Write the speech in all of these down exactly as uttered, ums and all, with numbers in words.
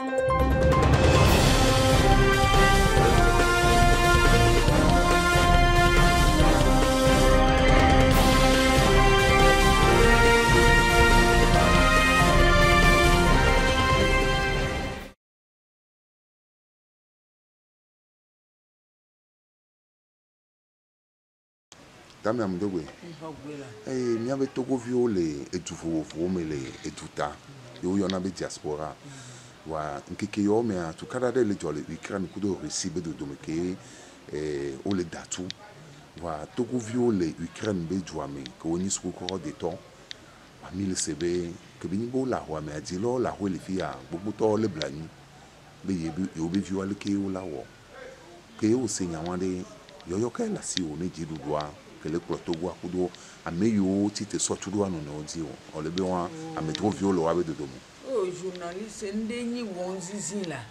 Dame amdogo. Eh mi ave Togo viole e tu vo vo me le e tuta. Yo yo na be diaspora. Wa nkeke yo me a tu kada de le jole Ukraine kudo recibe de do me ke eh o le datu. Wa Togo viole Ukraine be jwa me ko ni sku ko de ton. Wa mi le sebe ke bini bo la wa me a di lo la ho le fi a gbogbo to le blani. Be ye bi yo be viole ke o la wo. Ke o se nyawan de yo yo ka la si o ne ji dudwa. Le Togo a kudo a meyo tite sotudo anu no di o le be wa a me tro violo abe de domo o journaliste ndenyi wonzizi la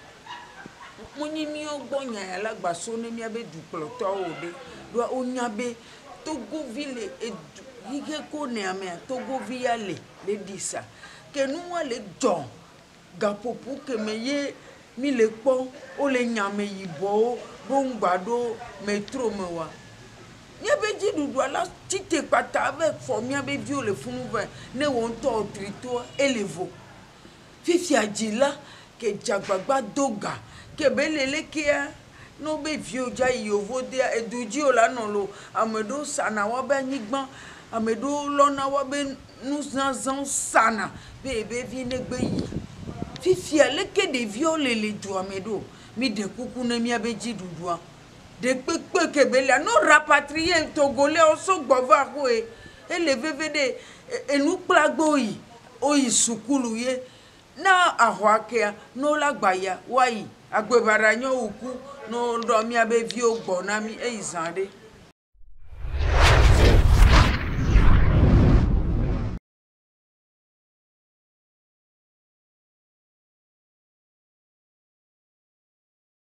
moni mi ogbonya ya la gbaso ne mi abe du ploto o de do onya be Togo ville e yike ko ne ame Togo via le le disa ke nu wa le don gapopu ke meye mi le po o le nyame yibo bo ngbado metro me wa Mia be di du ala tite pata avec fo mia be viole funu ve ne won to trito elevo fifi adila ke jagbagba doga ke belele ke no be vio ja yovo de eduji ola no lo amedo sana wa be nyigban amedo lona wa be nuzanzan sana be be vi ne gbe yi fifi ale ke de viole le du amedo mi de kuku ne mia be di dudua de pepe kebela no rapatrier togolais oso gbova ko e ele vvd e nu plagbo yi o yi sukulu ye na ahwake no lagbaya wayi agbebaranyo uku no do mi abe vi ogbo na mi e izande